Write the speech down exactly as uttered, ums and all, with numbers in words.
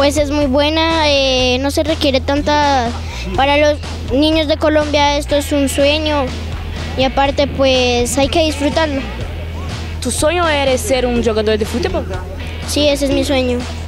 Pues es muy buena, eh, no se requiere tanta... Para los niños de Colombia esto es un sueño y aparte pues hay que disfrutarlo. Tu sonho era ser um jogador de futebol? Sí, ese es mi sueño.